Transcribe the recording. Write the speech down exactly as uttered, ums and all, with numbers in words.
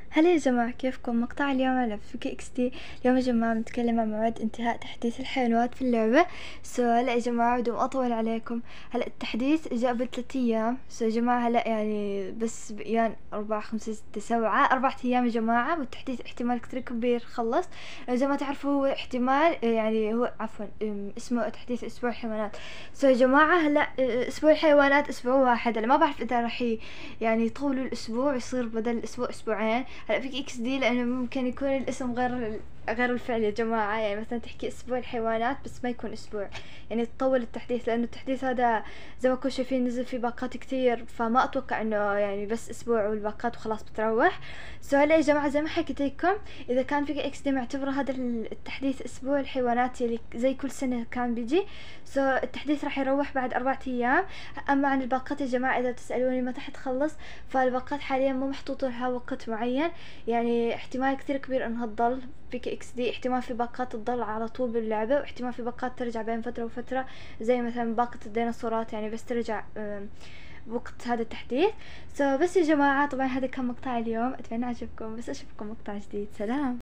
هلا يا جماعة، كيفكم؟ مقطع اليوم على فيكي اكس دي. اليوم يا جماعة بنتكلم عن موعد انتهاء تحديث الحيوانات في اللعبة. سو هلا يا جماعة بدون ما اطول عليكم، هلا التحديث اجا قبل ثلاث ايام. سو يا جماعة هلا يعني بس بقيان اربعة خمسة ستة سبعة اربعة ايام يا جماعة، والتحديث احتمال كتير كبير خلص. زي ما تعرفوا هو احتمال يعني هو عفوا ام، اسمه تحديث اسبوع الحيوانات. سو يا جماعة هلا اه، اسبوع الحيوانات اسبوع واحد. هلا ما بعرف اذا رح ي- يعني يطولوا الاسبوع يصير بدل الاسبوع اسبوعين. هلا فيك اكس دي لانه ممكن يكون الاسم غير غير الفعل يا جماعة. يعني مثلا تحكي اسبوع الحيوانات بس ما يكون اسبوع، يعني تطول التحديث لانه التحديث هذا زي ما كنتم شايفين نزل فيه باقات كتير، فما اتوقع انه يعني بس اسبوع والباقات وخلاص بتروح. سو هلا يا جماعة زي ما حكيت لكم، اذا كان فيك اكس دي معتبرة هذا التحديث اسبوع الحيوانات يلي زي كل سنة كان بيجي، سو التحديث راح يروح بعد اربعة ايام. اما عن الباقات يا جماعة اذا تسألوني متى حتخلص، فالباقات حاليا مو محطوط لها وقت معين. يعني احتمال كتير كبير انها تضل بيك اكس دي، احتمال في باقات تضل على طول باللعبة، واحتمال في باقات ترجع بين فترة وفترة، زي مثلا باقة الديناصورات يعني بس ترجع بوقت هذا التحديث. سو بس يا جماعة طبعا هذا كان مقطع اليوم، اتمنى عجبكم، بس اشوفكم مقطع جديد. سلام.